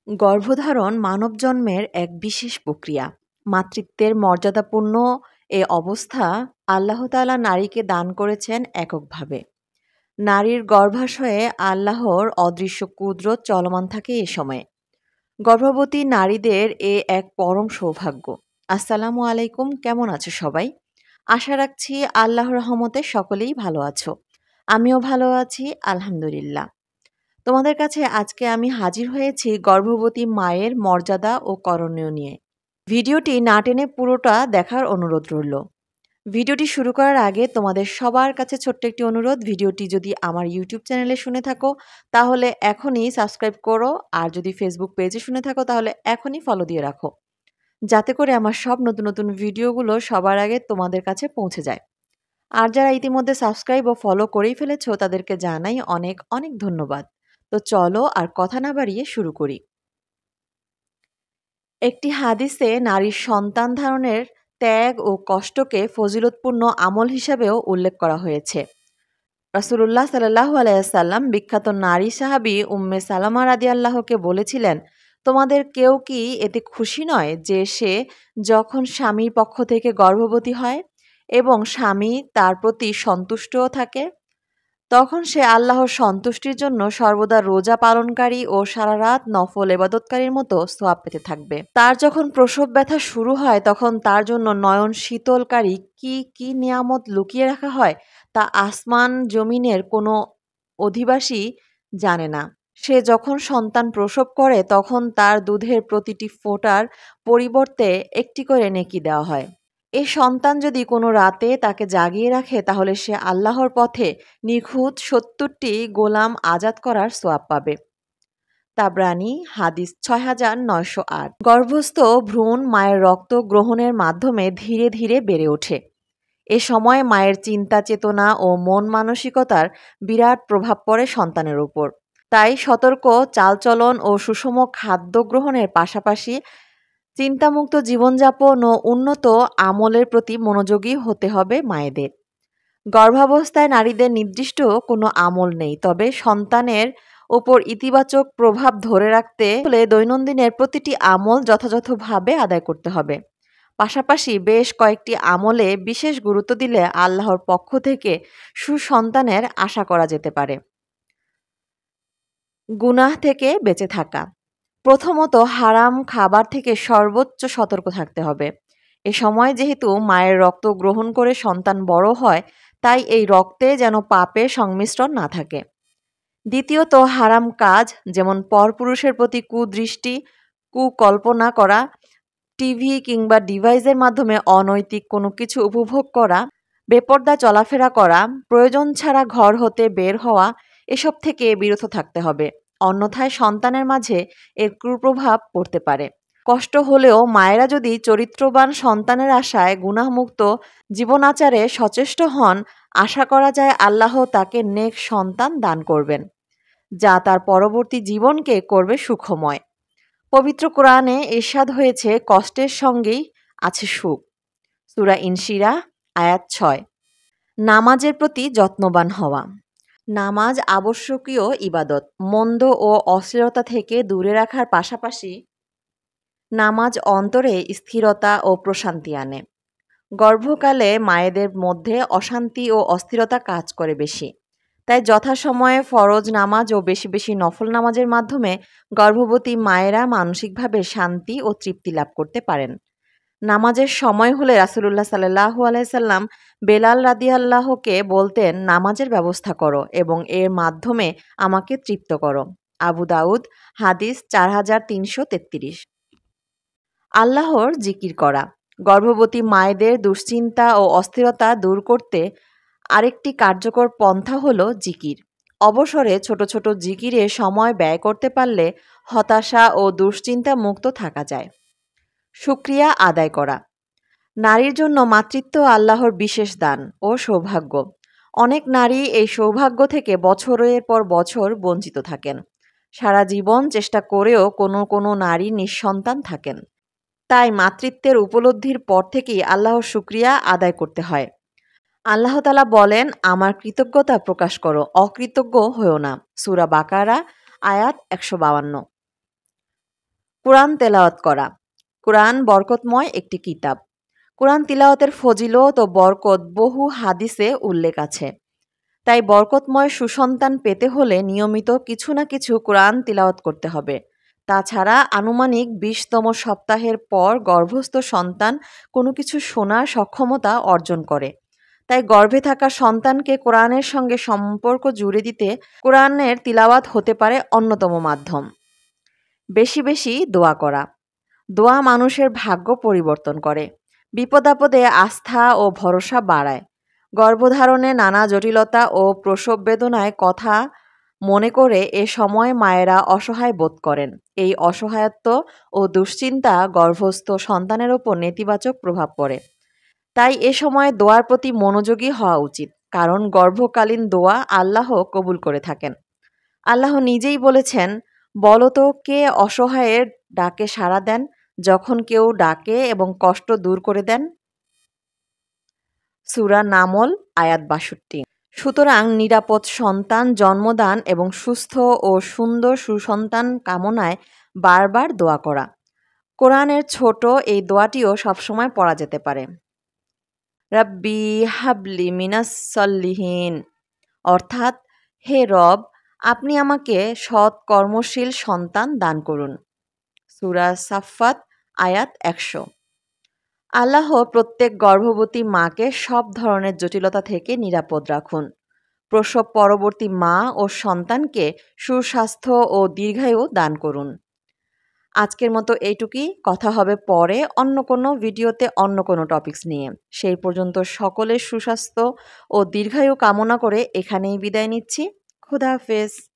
গর্ভধারণ মানবজন্মের এক বিশেষ প্রক্রিয়া। মাতৃত্বের মর্যাদাপূর্ণ এ অবস্থা আল্লাহ তাআলা নারীকে দান করেছেন এককভাবে। নারীর গর্ভাশয়ে আল্লাহর অদৃশ্য কুদরত চলমান থাকে এ সময়ে। গর্ভবতী নারীদের এ এক পরম সৌভাগ্য। আসসালামু আলাইকুম, কেমন আছো সবাই? আশা রাখছি আল্লাহর রহমতে সকলেই ভালো আছো। আমিও ভালো আছি, আলহামদুলিল্লাহ। তোমাদের কাছে আজকে আমি হাজির হয়েছি গর্ভবতী মায়ের মর্যাদা ও করণীয় নিয়ে। ভিডিওটি না টেনে পুরোটা দেখার অনুরোধ রইল। ভিডিওটি শুরু করার আগে তোমাদের সবার কাছে ছোট্ট একটি অনুরোধ, ভিডিওটি যদি আমার ইউটিউব চ্যানেলে শুনে থাকো তাহলে এখনই সাবস্ক্রাইব করো, আর যদি ফেসবুক পেজে শুনে থাকো তাহলে এখনই ফলো দিয়ে রাখো, যাতে করে আমার সব নতুন নতুন ভিডিওগুলো সবার আগে তোমাদের কাছে পৌঁছে যায়। আর যারা ইতিমধ্যে সাবস্ক্রাইব ও ফলো করেই ফেলেছো তাদেরকে জানাই অনেক অনেক ধন্যবাদ। তো চলো আর কথা না বাড়িয়ে শুরু করি। একটি হাদিসে নারীর সন্তান ধারণের ত্যাগ ও কষ্টকে ফজিলতপূর্ণ আমল হিসাবেও উল্লেখ করা হয়েছে। রাসূলুল্লাহ সাল্লাল্লাহু আলাইহি সাল্লাম বিখ্যাত নারী সাহাবী উম্মে সালামা রাদিয়াল্লাহুকে বলেছিলেন, তোমাদের কেউ কি এতে খুশি নয় যে সে যখন স্বামীর পক্ষ থেকে গর্ভবতী হয় এবং স্বামী তার প্রতি সন্তুষ্টও থাকে, তখন সে আল্লাহর সন্তুষ্টির জন্য সর্বদা রোজা পালনকারী ও সারা রাত নফল ইবাদতকারীর মতো সওয়াব পেতে থাকবে। তার যখন প্রসব ব্যথা শুরু হয় তখন তার জন্য নয়ন শীতলকারী কি কি নিয়ামত লুকিয়ে রাখা হয় তা আসমান জমিনের কোনো অধিবাসী জানে না। সে যখন সন্তান প্রসব করে তখন তার দুধের প্রতিটি ফোঁটার পরিবর্তে একটি করে নেকি দেওয়া হয়। এ সন্তান যদি কোনো রাতে তাকে জাগিয়ে রাখে তাহলে সে আল্লাহর পথে নিখুঁত ৭০টি গোলাম আজাদ করার সোয়াব পাবে। তাবরানী হাদিস ৬৯০৮। গর্ভস্থ ভ্রূণ মায়ের রক্ত গ্রহণের মাধ্যমে ধীরে ধীরে বেড়ে ওঠে। এ সময় মায়ের চিন্তা চেতনা ও মন মানসিকতার বিরাট প্রভাব পড়ে সন্তানের উপর। তাই সতর্ক চালচলন ও সুষম খাদ্য গ্রহণের পাশাপাশি চিন্তামুক্ত জীবনযাপন ও উন্নত আমলের প্রতি মনোযোগী হতে হবে মায়েদের। গর্ভাবস্থায় নারীদের নির্দিষ্ট কোনো আমল নেই, তবে সন্তানের ওপর ইতিবাচক প্রভাব ধরে রাখতে হলে দৈনন্দিনের প্রতিটি আমল যথাযথভাবে আদায় করতে হবে। পাশাপাশি বেশ কয়েকটি আমলে বিশেষ গুরুত্ব দিলে আল্লাহর পক্ষ থেকে সুসন্তানের আশা করা যেতে পারে। গুনাহ থেকে বেঁচে থাকা। প্রথমত, হারাম খাবার থেকে সর্বোচ্চ সতর্ক থাকতে হবে। এ সময় যেহেতু মায়ের রক্ত গ্রহণ করে সন্তান বড় হয়, তাই এই রক্তে যেন পাপের সংমিশ্রণ না থাকে। দ্বিতীয়ত, হারাম কাজ যেমন পরপুরুষের প্রতি কুদৃষ্টি, কুকল্পনা করা, টিভি কিংবা ডিভাইসের মাধ্যমে অনৈতিক কোনো কিছু উপভোগ করা, বেপরদা চলাফেরা করা, প্রয়োজন ছাড়া ঘর হতে বের হওয়া, এসব থেকে বিরত থাকতে হবে। অন্যথায় সন্তানের মাঝে এর কুপ্রভাব পড়তে পারে। কষ্ট হলেও মায়েরা যদি চরিত্রবান সন্তানের আশায় গুনাহমুক্ত জীবনাচারে সচেষ্ট হন, আশা করা যায় আল্লাহ তাকে নেক সন্তান দান করবেন, যা তার পরবর্তী জীবনকে করবে সুখময়। পবিত্র কোরআনে ইরশাদ হয়েছে, কষ্টের সঙ্গেই আছে সুখ। সূরা ইনশিরাহ আয়াত ৬। নামাজের প্রতি যত্নবান হওয়া। নামাজ আবশ্যকীয় ইবাদত। মন্দ ও অশ্লীলতা থেকে দূরে রাখার পাশাপাশি নামাজ অন্তরে স্থিরতা ও প্রশান্তি আনে। গর্ভকালে মায়েদের মধ্যে অশান্তি ও অস্থিরতা কাজ করে বেশি। তাই যথাসময়ে ফরজ নামাজ ও বেশি বেশি নফল নামাজের মাধ্যমে গর্ভবতী মায়েরা মানসিকভাবে শান্তি ও তৃপ্তি লাভ করতে পারেন। নামাজের সময় হলে রাসূলুল্লাহ সাল্লাল্লাহু আলাইহি সাল্লাম বেলাল রাদিয়াল্লাহুকে বলতেন, নামাজের ব্যবস্থা করো এবং এর মাধ্যমে আমাকে তৃপ্ত করো। আবু দাউদ হাদিস ৪৩৩৩। আল্লাহর জিকির করা। গর্ভবতী মায়েদের দুশ্চিন্তা ও অস্থিরতা দূর করতে আরেকটি কার্যকর পন্থা হলো জিকির। অবসরে ছোট ছোট জিকিরে সময় ব্যয় করতে পারলে হতাশা ও দুশ্চিন্তা মুক্ত থাকা যায়। শুকরিয়া আদায় করা। নারীর জন্য মাতৃত্ব আল্লাহর বিশেষ দান ও সৌভাগ্য। অনেক নারী এই সৌভাগ্য থেকে বছরের পর বছর বঞ্চিত থাকেন। সারা জীবন চেষ্টা করেও কোনো কোনো নারী নিঃসন্তান থাকেন। তাই মাতৃত্বের উপলব্ধির পর থেকেই আল্লাহর শুকরিয়া আদায় করতে হয়। আল্লাহ তাআলা বলেন, আমার কৃতজ্ঞতা প্রকাশ করো, অকৃতজ্ঞ হয়ো না। সূরা বাকারা আয়াত ১৫২। কুরআন তেলাওয়াত করা। কুরআন বরকতময় একটি কিতাব। কুরআন তিলাওয়াতের ফজিলত ও বরকত বহু হাদিসে উল্লেখ আছে। তাই বরকতময় সুসন্তান পেতে হলে নিয়মিত কিছু না কিছু কুরআন তিলাওয়াত করতে হবে। তাছাড়া আনুমানিক ২০তম সপ্তাহের পর গর্ভস্থ সন্তান কোনো কিছু শোনার সক্ষমতা অর্জন করে। তাই গর্ভে থাকা সন্তানকে কোরআনের সঙ্গে সম্পর্ক জুড়ে দিতে কোরআনের তিলাওয়াত হতে পারে অন্যতম মাধ্যম। বেশি বেশি দোয়া করা। দোয়া মানুষের ভাগ্য পরিবর্তন করে, বিপদাপদে আস্থা ও ভরসা বাড়ায়। গর্ভধারণে নানা জটিলতা ও প্রসব বেদনায় কথা মনে করে এ সময় মায়েরা অসহায় বোধ করেন। এই অসহায়ত্ব ও দুশ্চিন্তা গর্ভস্থ সন্তানের ওপর নেতিবাচক প্রভাব পড়ে। তাই এ সময় দোয়ার প্রতি মনোযোগী হওয়া উচিত, কারণ গর্ভকালীন দোয়া আল্লাহ কবুল করে থাকেন। আল্লাহ নিজেই বলেছেন, বলো তো কে অসহায়ের ডাকে সাড়া দেন যখন কেউ ডাকে এবং কষ্ট দূর করে দেন। সূরা নামল আয়াত ৬২। সুতরাং নিরাপদ সন্তান জন্মদান এবং সুস্থ ও সুন্দর সুসন্তান কামনায় বারবার দোয়া করা। কোরআনের ছোট এই দোয়াটিও সবসময় পড়া যেতে পারে। রাব্বি হাবলি মিনাস সলিহিন, অর্থাৎ হে রব, আপনি আমাকে সৎ কর্মশীল সন্তান দান করুন। সূরা সাফফাত আয়াত ১০০। আল্লাহ প্রত্যেক গর্ভবতী মাকে সব ধরনের জটিলতা থেকে নিরাপদ রাখুন। প্রসব পরবর্তী মা ও সন্তানকে সুস্বাস্থ্য ও দীর্ঘায়ু দান করুন। আজকের মতো এইটুকুই। কথা হবে পরে অন্য কোনো ভিডিওতে অন্য কোনো টপিকস নিয়ে। সেই পর্যন্ত সকলের সুস্বাস্থ্য ও দীর্ঘায়ু কামনা করে এখানেই বিদায় নিচ্ছি। খোদা হাফেজ।